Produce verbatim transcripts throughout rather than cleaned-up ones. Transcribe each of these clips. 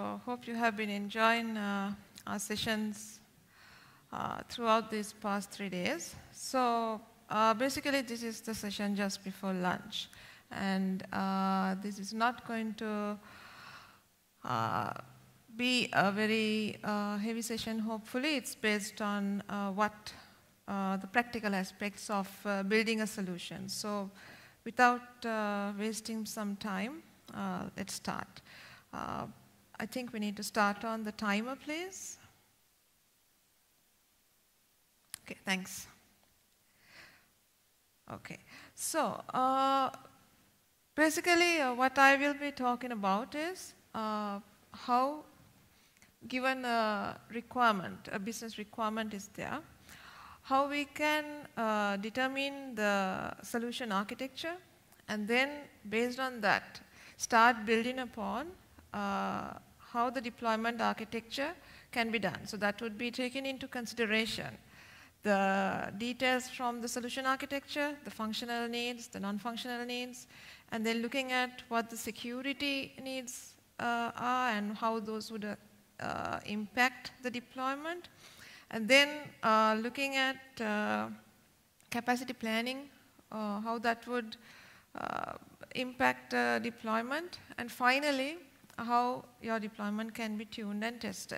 So hope you have been enjoying uh, our sessions uh, throughout these past three days. So uh, basically this is the session just before lunch. And uh, this is not going to uh, be a very uh, heavy session, hopefully. It's based on uh, what uh, the practical aspects of uh, building a solution. So without uh, wasting some time, uh, let's start. Uh, I think we need to start on the timer, please. Okay, thanks. Okay, so uh, basically uh, what I will be talking about is uh, how, given a requirement, a business requirement is there, how we can uh, determine the solution architecture, and then based on that start building upon uh, how the deployment architecture can be done. So that would be taken into consideration the details from the solution architecture, the functional needs, the non-functional needs, and then looking at what the security needs uh, are and how those would uh, uh, impact the deployment. And then uh, looking at uh, capacity planning, uh, how that would uh, impact uh, deployment, and finally, how your deployment can be tuned and tested.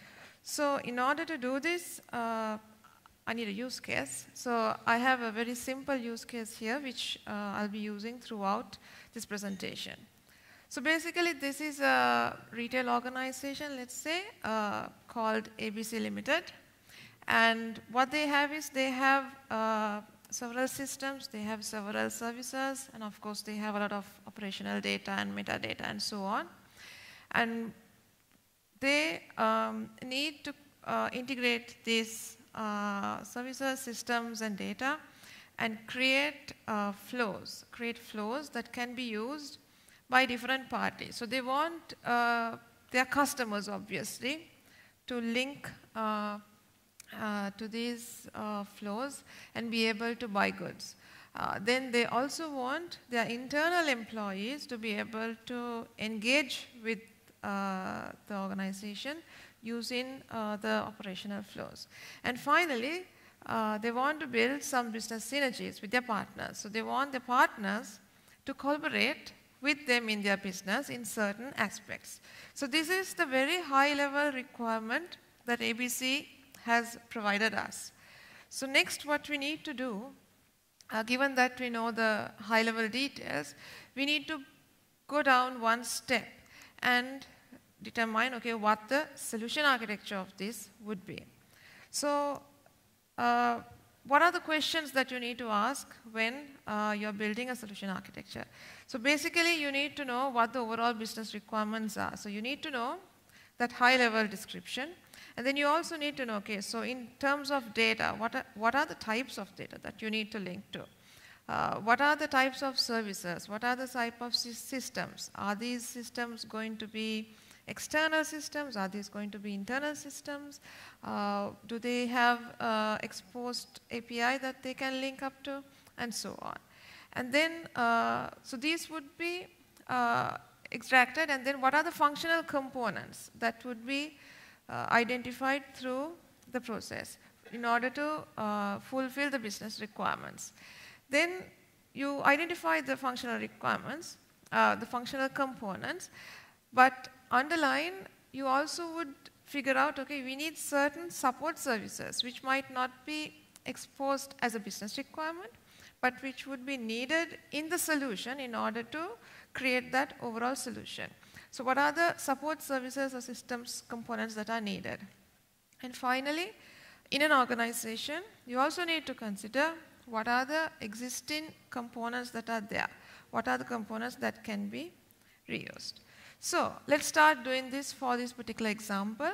So in order to do this, uh, I need a use case. So I have a very simple use case here, which uh, I'll be using throughout this presentation. So basically, this is a retail organization, let's say, uh, called A B C Limited. And what they have is they have uh, several systems, they have several services, and of course they have a lot of operational data and metadata and so on. And they um, need to uh, integrate these uh, services, systems, and data and create uh, flows, create flows that can be used by different parties. So they want uh, their customers, obviously, to link uh, Uh, to these uh, flows and be able to buy goods. Uh, then they also want their internal employees to be able to engage with uh, the organization using uh, the operational flows. And finally, uh, they want to build some business synergies with their partners. So they want their partners to collaborate with them in their business in certain aspects. So this is the very high level requirement that A B C has provided us. So next, what we need to do, uh, given that we know the high-level details, we need to go down one step and determine, okay, what the solution architecture of this would be. So uh, what are the questions that you need to ask when uh, you're building a solution architecture? So basically, you need to know what the overall business requirements are. So you need to know that high-level description. And then you also need to know, okay, so in terms of data, what are, what are the types of data that you need to link to? Uh, what are the types of services? What are the type of systems? Are these systems going to be external systems? Are these going to be internal systems? Uh, do they have uh, exposed A P I that they can link up to? And so on. And then, uh, so these would be uh, extracted, and then what are the functional components that would be Uh, identified through the process in order to uh, fulfill the business requirements. Then you identify the functional requirements, uh, the functional components, but underline, you also would figure out, okay, we need certain support services which might not be exposed as a business requirement, but which would be needed in the solution in order to create that overall solution. So what are the support services or systems components that are needed? And finally, in an organization, you also need to consider what are the existing components that are there. What are the components that can be reused? So let's start doing this for this particular example.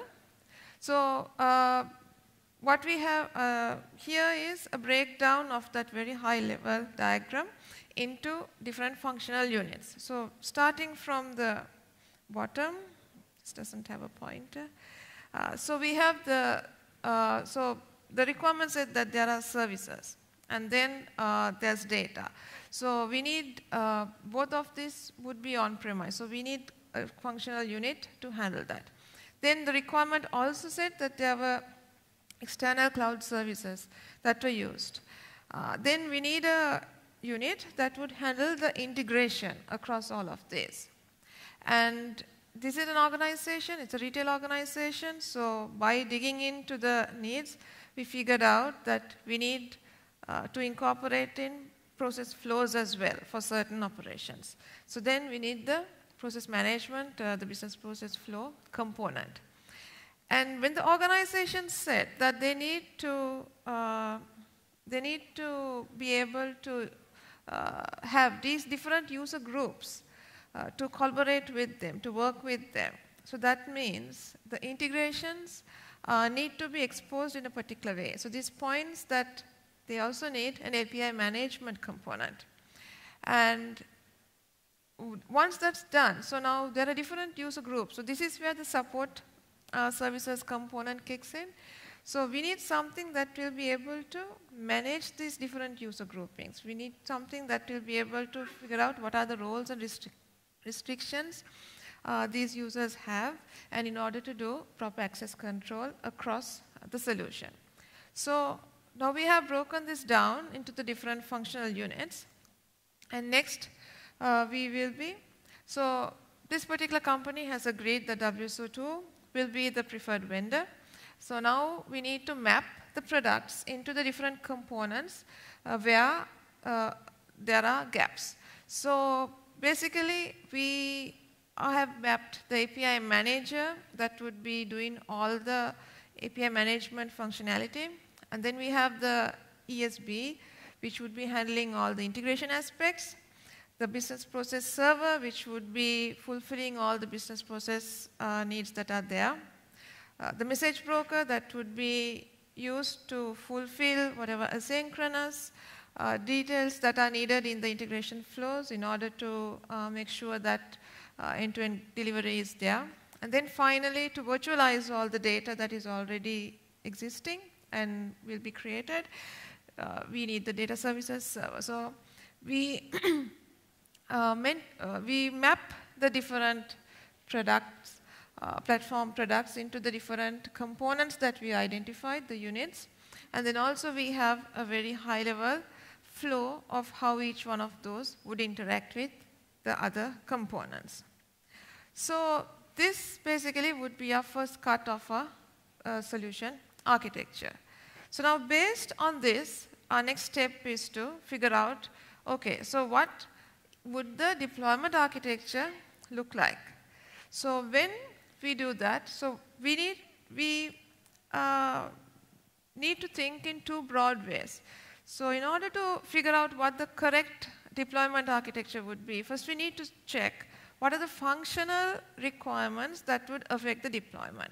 So uh, what we have uh, here is a breakdown of that very high level diagram into different functional units. So starting from the bottom, this doesn't have a pointer. Uh, so we have the, uh, so the requirement said that there are services, and then uh, there's data. So we need, uh, both of these would be on-premise. So we need a functional unit to handle that. Then the requirement also said that there were external cloud services that were used. Uh, then we need a unit that would handle the integration across all of these. And this is an organization, it's a retail organization, so by digging into the needs, we figured out that we need uh, to incorporate in process flows as well for certain operations. So then we need the process management, uh, the business process flow component. And when the organization said that they need to, uh, they need to be able to uh, have these different user groups uh, to collaborate with them, to work with them. So that means the integrations uh, need to be exposed in a particular way. So this points that they also need an A P I management component. And once that's done, so now there are different user groups. So this is where the support uh, services component kicks in. So we need something that will be able to manage these different user groupings. We need something that will be able to figure out what are the roles and restri restrictions uh, these users have, and in order to do proper access control across the solution. So now we have broken this down into the different functional units. And next, uh, we will be, so this particular company has agreed that W S O two will be the preferred vendor. So now we need to map the products into the different components uh, where uh, there are gaps. So basically, we have mapped the A P I manager that would be doing all the A P I management functionality. And then we have the E S B, which would be handling all the integration aspects. The business process server, which would be fulfilling all the business process uh, needs that are there. Uh, the message broker that would be used to fulfill whatever asynchronous uh, details that are needed in the integration flows in order to uh, make sure that uh, end-to-end delivery is there. And then finally, to virtualize all the data that is already existing and will be created, uh, we need the data services server. So we, uh, meant, uh, we map the different products, uh, platform products into the different components that we identified, the units. And then also we have a very high level flow of how each one of those would interact with the other components. So this basically would be our first cut of our uh, solution architecture. So now based on this, our next step is to figure out, okay, so what would the deployment architecture look like? So when we do that, so we need, we uh, need to think in two broad ways. So in order to figure out what the correct deployment architecture would be, first we need to check what are the functional requirements that would affect the deployment.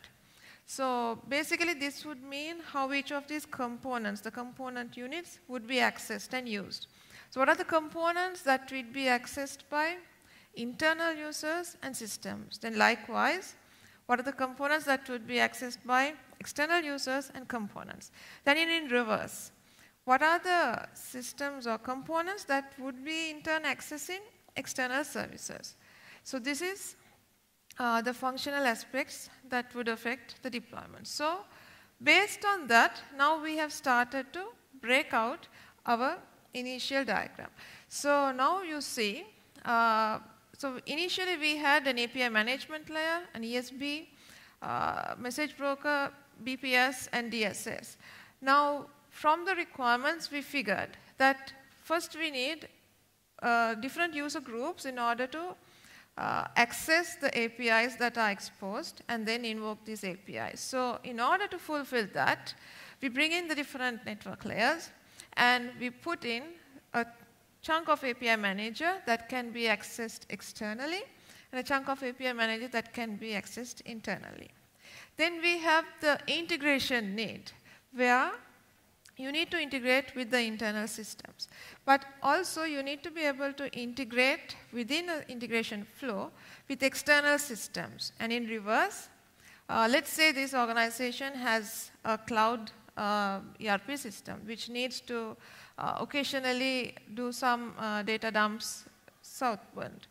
So basically this would mean how each of these components, the component units, would be accessed and used. So what are the components that would be accessed by internal users and systems? Then likewise, what are the components that would be accessed by external users and components? Then in, in reverse, what are the systems or components that would be in turn accessing external services? So this is uh, the functional aspects that would affect the deployment. So based on that, now we have started to break out our initial diagram. So now you see, uh, so initially we had an A P I management layer, an E S B, uh, message broker, B P S, and D S S. Now from the requirements, we figured that first we need uh, different user groups in order to uh, access the A P Is that are exposed and then invoke these A P Is. So in order to fulfill that, we bring in the different network layers and we put in a chunk of A P I manager that can be accessed externally and a chunk of A P I manager that can be accessed internally. Then we have the integration need where you need to integrate with the internal systems. But also you need to be able to integrate within an integration flow with external systems. And in reverse, uh, let's say this organization has a cloud uh, E R P system which needs to uh, occasionally do some uh, data dumps southbound.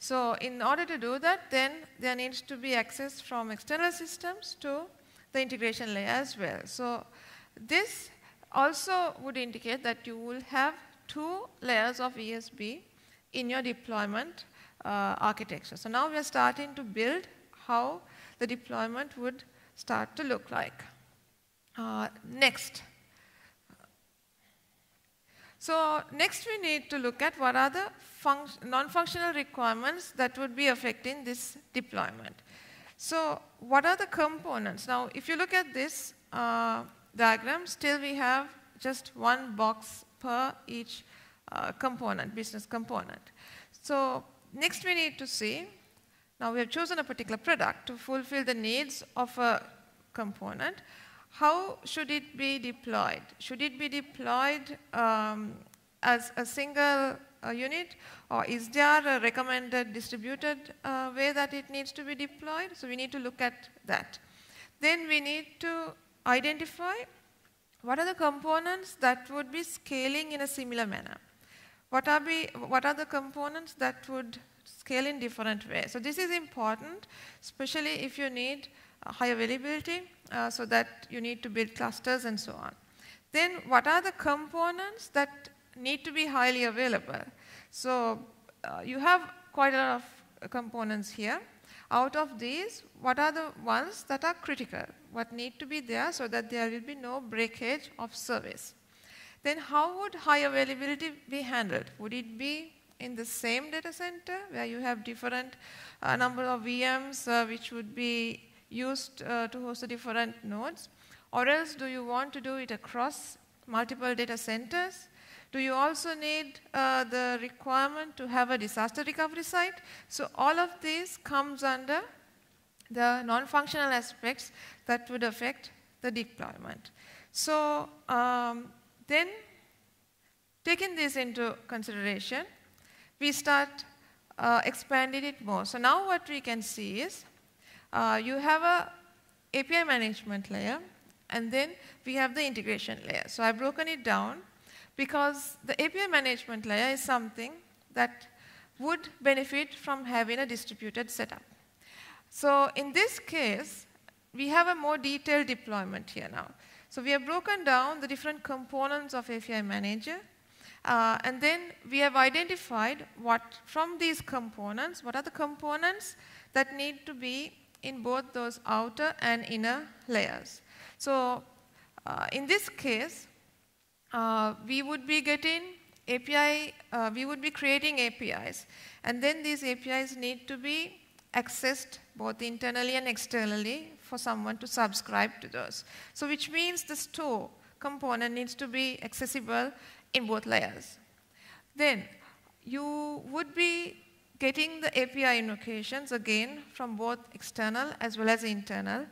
So in order to do that, then there needs to be access from external systems to the integration layer as well. So this also would indicate that you will have two layers of E S B in your deployment uh, architecture. So now we are starting to build how the deployment would start to look like. Uh, next. So next we need to look at what are the non-functional requirements that would be affecting this deployment. So what are the components? Now if you look at this uh, diagram, still we have just one box per each uh, component, business component. So next we need to see, now we have chosen a particular product to fulfill the needs of a component. How should it be deployed? Should it be deployed um, as a single uh, unit, or is there a recommended distributed uh, way that it needs to be deployed? So we need to look at that. Then we need to identify what are the components that would be scaling in a similar manner. What are, be, what are the components that would scale in different ways? So this is important, especially if you need high availability, uh, so that you need to build clusters and so on. Then what are the components that need to be highly available? So uh, you have quite a lot of components here. Out of these, what are the ones that are critical? What need to be there so that there will be no breakage of service? Then how would high availability be handled? Would it be in the same data center where you have different uh, number of V Ms uh, which would be used uh, to host the different nodes? Or else do you want to do it across multiple data centers? Do you also need uh, the requirement to have a disaster recovery site? So all of these comes under the non-functional aspects that would affect the deployment. So um, then, taking this into consideration, we start uh, expanding it more. So now what we can see is, Uh, you have a A P I management layer, and then we have the integration layer. So I've broken it down because the A P I management layer is something that would benefit from having a distributed setup. So in this case, we have a more detailed deployment here now. So we have broken down the different components of A P I manager, uh, and then we have identified what from these components, what are the components that need to be in both those outer and inner layers. So uh, in this case, uh, we would be getting A P I, uh, we would be creating A P Is, and then these A P Is need to be accessed both internally and externally for someone to subscribe to those. So which means the store component needs to be accessible in both layers. Then you would be getting the A P I invocations again from both external as well as internal,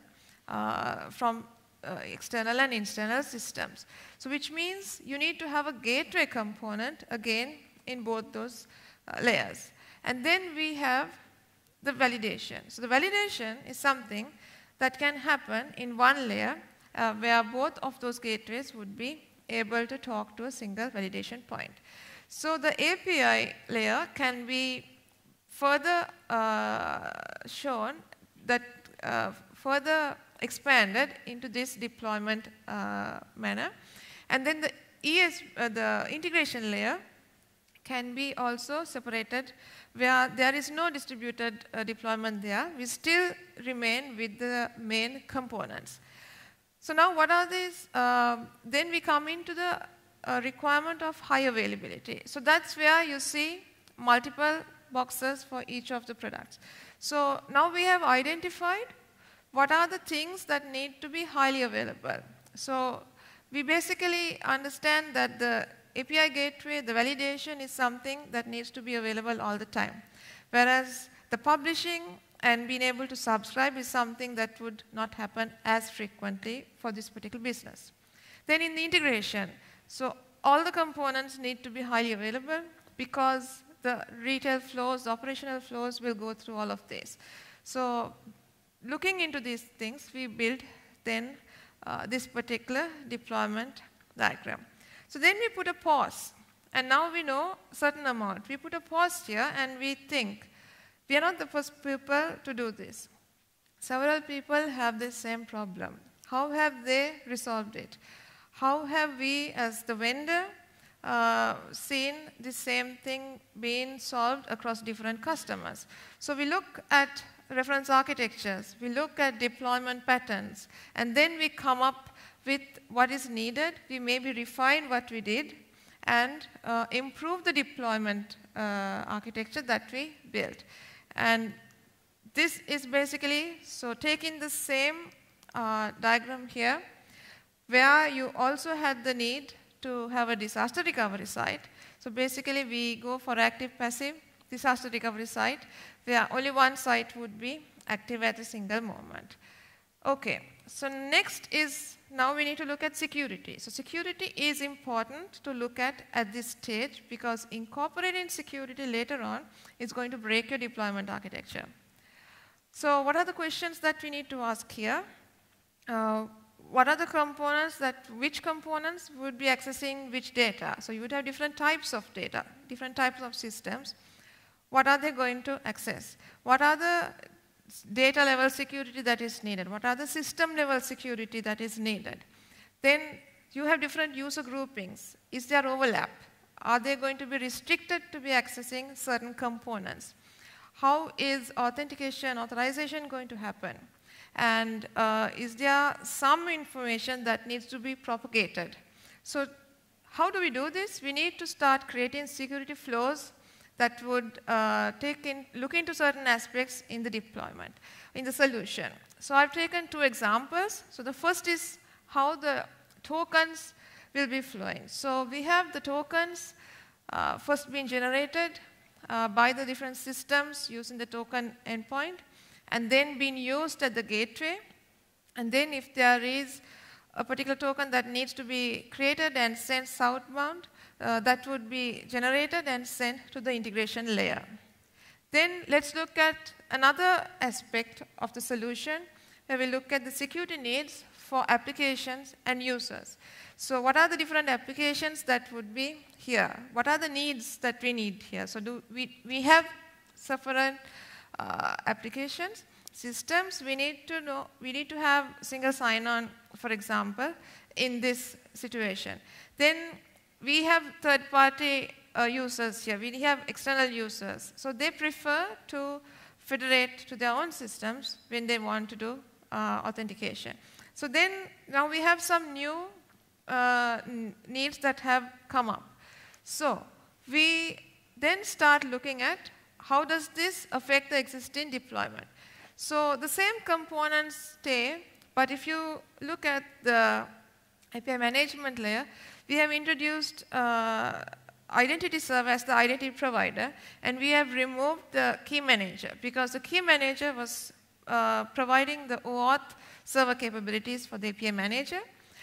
uh, from uh, external and internal systems. So which means you need to have a gateway component again in both those uh, layers. And then we have the validation. So the validation is something that can happen in one layer uh, where both of those gateways would be able to talk to a single validation point. So the A P I layer can be further uh, shown that uh, further expanded into this deployment uh, manner. And then the E S, uh, the integration layer can be also separated where there is no distributed uh, deployment there. We still remain with the main components. So now what are these? Uh, then we come into the uh, requirement of high availability. So that's where you see multiple boxes for each of the products. So now we have identified what are the things that need to be highly available. So we basically understand that the A P I gateway, the validation is something that needs to be available all the time. Whereas the publishing and being able to subscribe is something that would not happen as frequently for this particular business. Then in the integration, so all the components need to be highly available because the retail flows, the operational flows will go through all of this. So looking into these things, we build then uh, this particular deployment diagram. So then we put a pause, and now we know a certain amount. We put a pause here and we think, we are not the first people to do this. Several people have the same problem. How have they resolved it? How have we, as the vendor, uh, seen the same thing being solved across different customers? So we look at reference architectures, we look at deployment patterns, and then we come up with what is needed. We maybe refine what we did and uh, improve the deployment uh, architecture that we built. And this is basically, so taking the same uh, diagram here, where you also had the need to have a disaster recovery site. So basically we go for active passive disaster recovery site, where only one site would be active at a single moment. Okay, so next is, now we need to look at security. So security is important to look at at this stage, because incorporating security later on is going to break your deployment architecture. So what are the questions that we need to ask here? Uh, what are the components that, which components would be accessing which data? So you would have different types of data, different types of systems. What are they going to access? What are the data level security that is needed? What are the system level security that is needed? Then you have different user groupings. Is there overlap? Are they going to be restricted to be accessing certain components? How is authentication, authorization going to happen? And uh, is there some information that needs to be propagated? So how do we do this? We need to start creating security flows that would uh, take in, look into certain aspects in the deployment, in the solution. So I've taken two examples. So the first is how the tokens will be flowing. So we have the tokens uh, first being generated uh, by the different systems using the token endpoint, and then being used at the gateway. And then if there is a particular token that needs to be created and sent southbound, Uh, that would be generated and sent to the integration layer. Then let's look at another aspect of the solution, where we look at the security needs for applications and users. So what are the different applications that would be here? What are the needs that we need here? So do we, we have several uh, applications, systems. We need to know, we need to have single sign-on, for example, in this situation. Then we have third-party uh, users here. We have external users. So they prefer to federate to their own systems when they want to do uh, authentication. So then now we have some new uh, needs that have come up. So we then start looking at how does this affect the existing deployment. So the same components stay, but if you look at the A P I management layer, we have introduced uh, identity server as the identity provider, and we have removed the key manager, because the key manager was uh, providing the OAuth server capabilities for the A P I manager.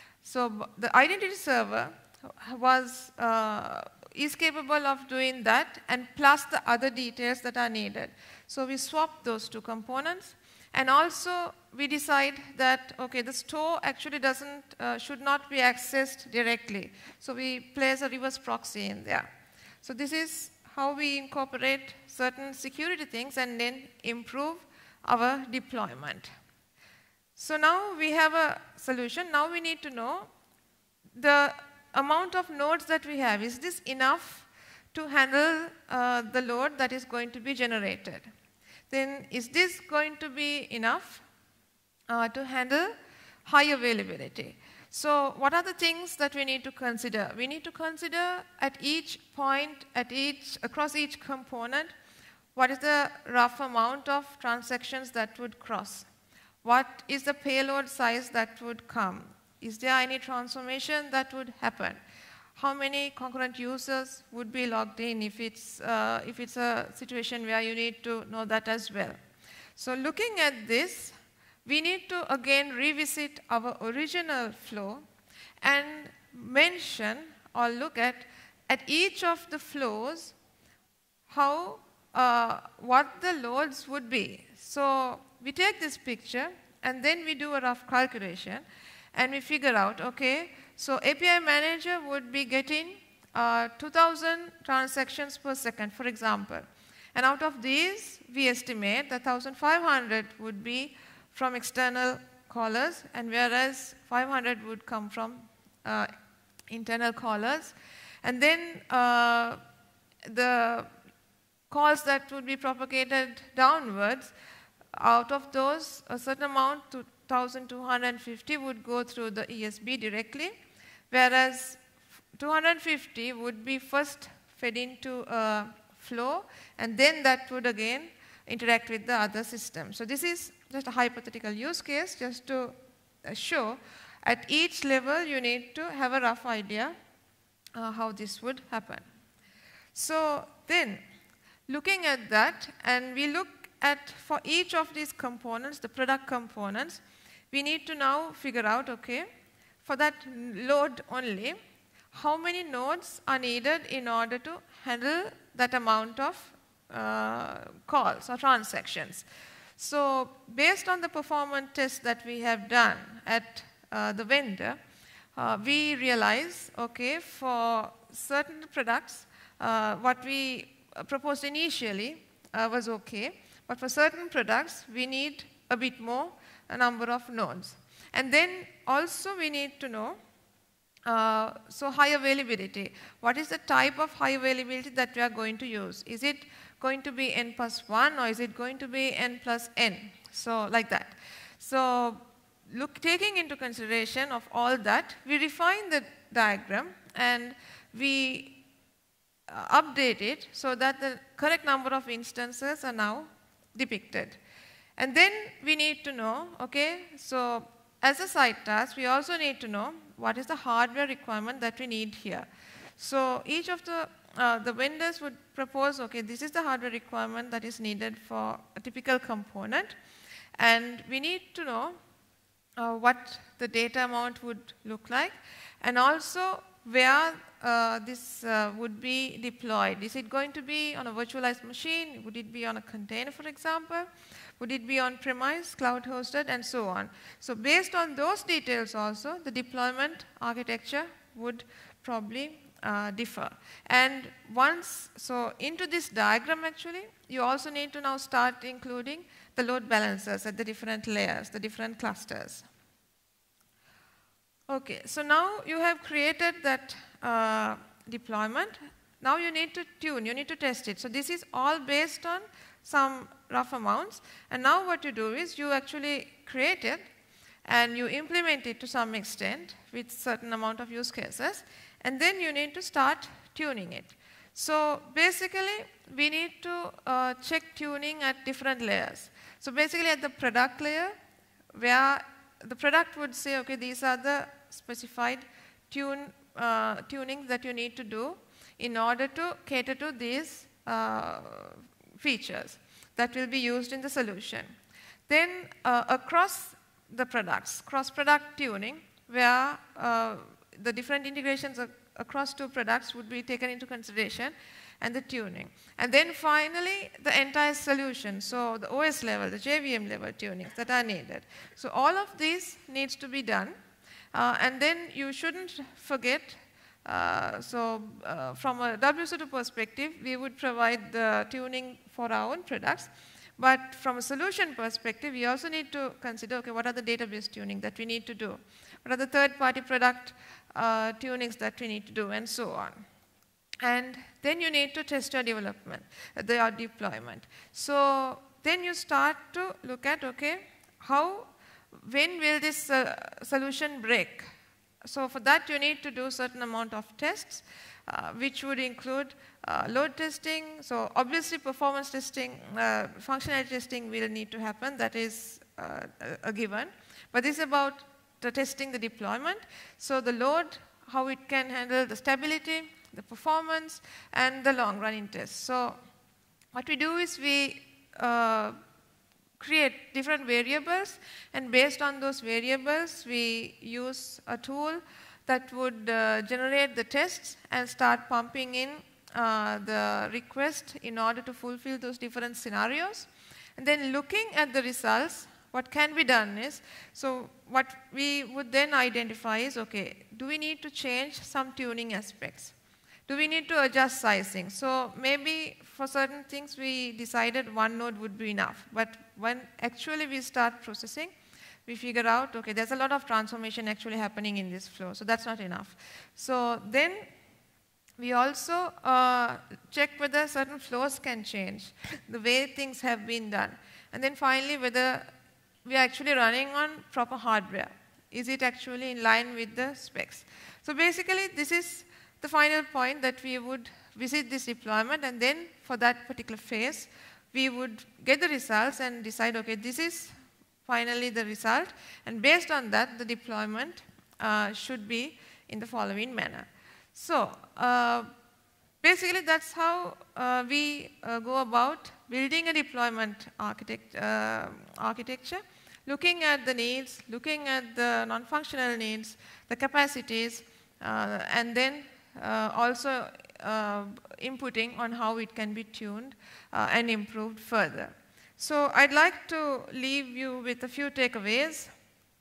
So the identity server was, uh, is capable of doing that, and plus the other details that are needed. So we swapped those two components. And also, we decide that, okay, the store actually doesn't, uh, should not be accessed directly. So we place a reverse proxy in there. So this is how we incorporate certain security things and then improve our deployment. So now we have a solution. Now we need to know the amount of nodes that we have. Is this enough to handle uh, the load that is going to be generated? Then is this going to be enough uh, to handle high availability? So what are the things that we need to consider? We need to consider at each point, at each, across each component, what is the rough amount of transactions that would cross? What is the payload size that would come? Is there any transformation that would happen? How many concurrent users would be logged in if it's, uh, if it's a situation where you need to know that as well. So looking at this, we need to again revisit our original flow and mention or look at, at each of the flows, how, uh, what the loads would be. So we take this picture and then we do a rough calculation and we figure out, okay, so A P I manager would be getting uh, two thousand transactions per second, for example. And out of these, we estimate that one thousand five hundred would be from external callers, and whereas five hundred would come from uh, internal callers. And then uh, the calls that would be propagated downwards, out of those, a certain amount, two thousand two hundred fifty, would go through the E S B directly, whereas two hundred fifty would be first fed into a flow, and then that would again interact with the other system. So this is just a hypothetical use case, just to show at each level you need to have a rough idea uh, how this would happen. So then, looking at that, and we look at for each of these components, the product components, we need to now figure out, okay, for that load only, how many nodes are needed in order to handle that amount of uh, calls or transactions. So based on the performance tests that we have done at uh, the vendor, uh, we realize, okay, for certain products, uh, what we proposed initially uh, was okay, but for certain products, we need a bit more, a number of nodes. And then also we need to know, uh, so high availability. What is the type of high availability that we are going to use? Is it going to be n plus one, or is it going to be n plus n? So like that. So look, taking into consideration of all that, we refine the diagram and we uh, update it so that the correct number of instances are now depicted. And then we need to know, okay, so as a side task, we also need to know what is the hardware requirement that we need here. So each of the, uh, the vendors would propose, okay, this is the hardware requirement that is needed for a typical component. And we need to know uh, what the data amount would look like, and also where uh, this uh, would be deployed. Is it going to be on a virtualized machine? Would it be on a container, for example? Would it be on-premise, cloud-hosted, and so on? So based on those details also, the deployment architecture would probably uh, differ. And once, so into this diagram actually, you also need to now start including the load balancers at the different layers, the different clusters. Okay, so now you have created that uh, deployment. Now you need to tune, you need to test it. So this is all based on some rough amounts. And now what you do is you actually create it and you implement it to some extent with certain amount of use cases. And then you need to start tuning it. So basically, we need to uh, check tuning at different layers. So basically at the product layer, where the product would say, okay, these are the specified tune, uh, tunings that you need to do in order to cater to these uh, features that will be used in the solution. Then uh, across the products, cross-product tuning, where uh, the different integrations across two products would be taken into consideration, and the tuning. And then finally, the entire solution, so the O S level, the J V M level tunings that are needed. So all of these needs to be done. Uh, and then you shouldn't forget, uh, so uh, from a W S O two perspective, we would provide the tuning for our own products. But from a solution perspective, we also need to consider, okay, what are the database tuning that we need to do? What are the third-party product uh, tunings that we need to do, and so on. And then you need to test your development, uh, your deployment. So then you start to look at, okay, how, when will this uh, solution break? So for that, you need to do certain amount of tests, uh, which would include uh, load testing. So obviously, performance testing, uh, functionality testing will need to happen. That is uh, a, a given. But this is about the testing the deployment. So the load, how it can handle the stability, the performance, and the long-running tests. So what we do is we uh, create different variables, and based on those variables, we use a tool that would uh, generate the tests and start pumping in uh, the request in order to fulfill those different scenarios. And then looking at the results, what can be done is, so what we would then identify is, okay, do we need to change some tuning aspects Do we need to adjust sizing? So maybe for certain things we decided one node would be enough. But when actually we start processing, we figure out, okay, there's a lot of transformation actually happening in this flow. So that's not enough. So then we also uh, check whether certain flows can change, the way things have been done. And then finally, whether we are actually running on proper hardware. Is it actually in line with the specs? So basically, this is the final point that we would visit this deployment, and then for that particular phase, we would get the results and decide, okay, this is finally the result, and based on that, the deployment uh, should be in the following manner. So uh, basically, that's how uh, we uh, go about building a deployment architect, uh, architecture, looking at the needs, looking at the non-functional needs, the capacities, uh, and then uh, also uh, inputting on how it can be tuned uh, and improved further. So I'd like to leave you with a few takeaways.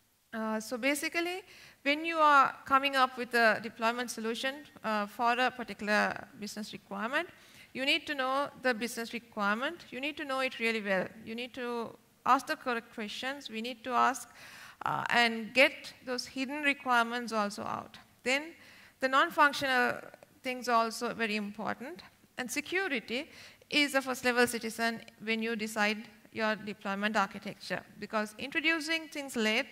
Uh, so basically, when you are coming up with a deployment solution uh, for a particular business requirement, you need to know the business requirement. You need to know it really well. You need to ask the correct questions. We need to ask uh, and get those hidden requirements also out. Then the non-functional things are also very important. And security is a first-level citizen when you decide your deployment architecture, because introducing things late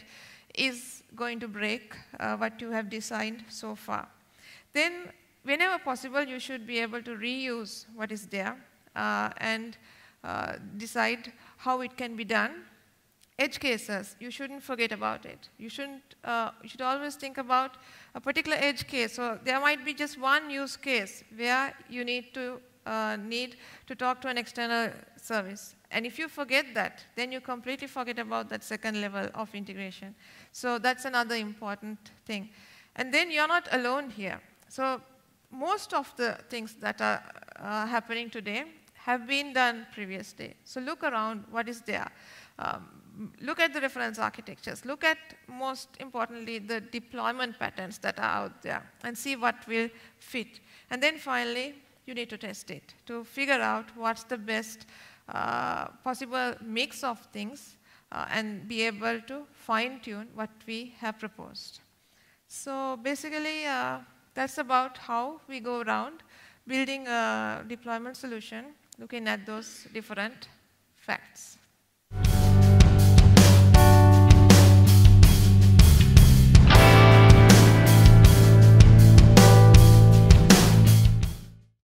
is going to break uh, what you have designed so far. Then, whenever possible, you should be able to reuse what is there uh, and uh, decide how it can be done. Edge cases, you shouldn't forget about it. You shouldn't, uh, you should always think about a particular edge case. So there might be just one use case where you need to uh, need to talk to an external service. And if you forget that, then you completely forget about that second level of integration. So that's another important thing. And then you're not alone here. So most of the things that are uh, happening today have been done previously. So look around what is there. Um, look at the reference architectures. Look at, most importantly, the deployment patterns that are out there and see what will fit. And then finally, you need to test it to figure out what's the best uh, possible mix of things uh, and be able to fine-tune what we have proposed. So basically, uh, that's about how we go around building a deployment solution, looking at those different facts.